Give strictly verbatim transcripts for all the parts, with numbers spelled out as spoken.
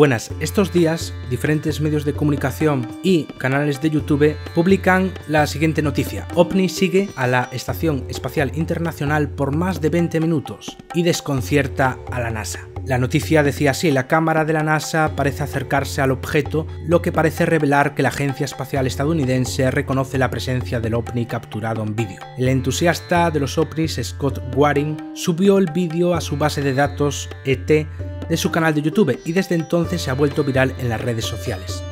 Buenas, estos días diferentes medios de comunicación y canales de YouTube publican la siguiente noticia. OVNI sigue a la Estación Espacial Internacional por más de veinte minutos y desconcierta a la NASA. La noticia decía así: la cámara de la NASA parece acercarse al objeto, lo que parece revelar que la Agencia Espacial Estadounidense reconoce la presencia del OVNI capturado en vídeo. El entusiasta de los ovnis, Scott Waring, subió el vídeo a su base de datos E T de su canal de YouTube y desde entonces se ha vuelto viral en las redes sociales.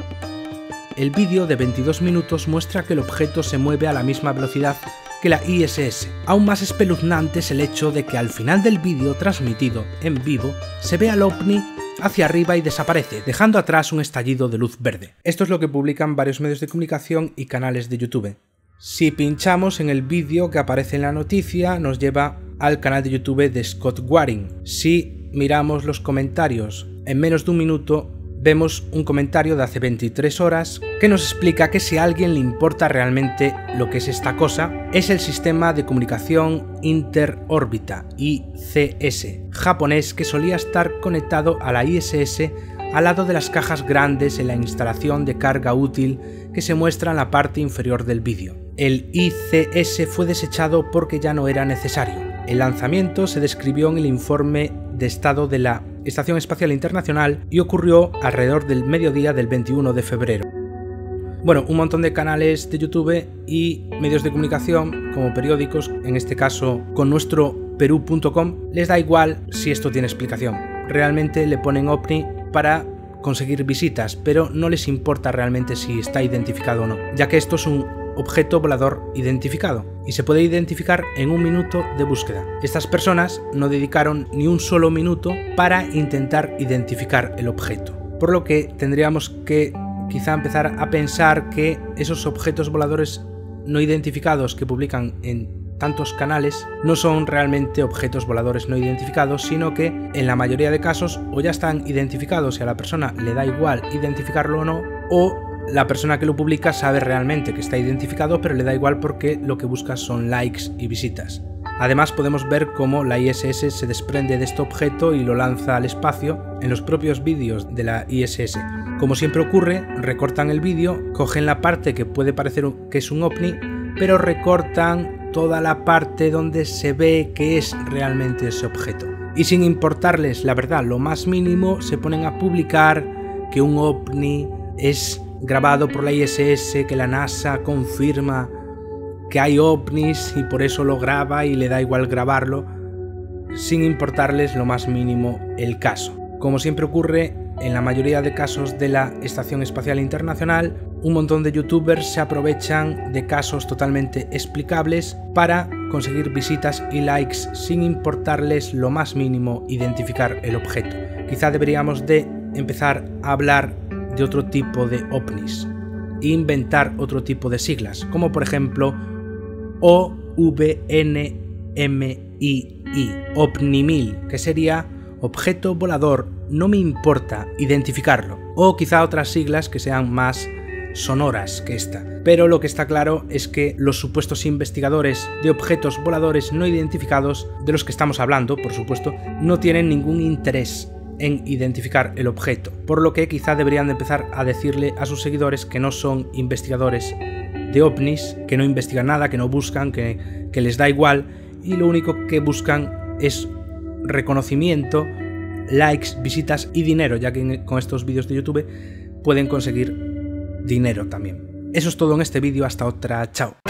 El vídeo de veintidós minutos muestra que el objeto se mueve a la misma velocidad que la I S S. Aún más espeluznante es el hecho de que al final del vídeo transmitido en vivo se ve al OVNI hacia arriba y desaparece, dejando atrás un estallido de luz verde. Esto es lo que publican varios medios de comunicación y canales de YouTube. Si pinchamos en el vídeo que aparece en la noticia, nos lleva al canal de YouTube de Scott Waring. Si miramos los comentarios en menos de un minuto, vemos un comentario de hace veintitrés horas que nos explica que si a alguien le importa realmente lo que es esta cosa, es el Sistema de Comunicación Interórbita I C S japonés, que solía estar conectado a la I S S al lado de las cajas grandes en la instalación de carga útil que se muestra en la parte inferior del vídeo. El I C S fue desechado porque ya no era necesario. El lanzamiento se describió en el informe de estado de la Estación Espacial Internacional y ocurrió alrededor del mediodía del veintiuno de febrero. Bueno, un montón de canales de YouTube y medios de comunicación, como periódicos, en este caso con nuestro perú punto com, les da igual si esto tiene explicación. Realmente le ponen OVNI para conseguir visitas, pero no les importa realmente si está identificado o no, ya que esto es un objeto volador identificado y se puede identificar en un minuto de búsqueda. Estas personas no dedicaron ni un solo minuto para intentar identificar el objeto, por lo que tendríamos que quizá empezar a pensar que esos objetos voladores no identificados que publican en tantos canales no son realmente objetos voladores no identificados, sino que en la mayoría de casos o ya están identificados y a la persona le da igual identificarlo o no, o la persona que lo publica sabe realmente que está identificado, pero le da igual porque lo que busca son likes y visitas. Además, podemos ver cómo la I S S se desprende de este objeto y lo lanza al espacio en los propios vídeos de la I S S. Como siempre ocurre, recortan el vídeo, cogen la parte que puede parecer que es un OVNI, pero recortan toda la parte donde se ve que es realmente ese objeto. Y sin importarles la verdad lo más mínimo, se ponen a publicar que un OVNI es grabado por la I S S, que la NASA confirma que hay ovnis y por eso lo graba y le da igual grabarlo, sin importarles lo más mínimo el caso. Como siempre ocurre en la mayoría de casos de la Estación Espacial Internacional, un montón de youtubers se aprovechan de casos totalmente explicables para conseguir visitas y likes sin importarles lo más mínimo identificar el objeto. Quizá deberíamos de empezar a hablar de otro tipo de ovnis e inventar otro tipo de siglas, como por ejemplo O V N M I I, OVNIMIL, que sería objeto volador no me importa identificarlo, o quizá otras siglas que sean más sonoras que esta. Pero lo que está claro es que los supuestos investigadores de objetos voladores no identificados, de los que estamos hablando, por supuesto, no tienen ningún interés en identificar el objeto, por lo que quizá deberían de empezar a decirle a sus seguidores que no son investigadores de ovnis, que no investigan nada, que no buscan, que, que les da igual y lo único que buscan es reconocimiento, likes, visitas y dinero, ya que con estos vídeos de YouTube pueden conseguir dinero también. Eso es todo en este vídeo, hasta otra, chao.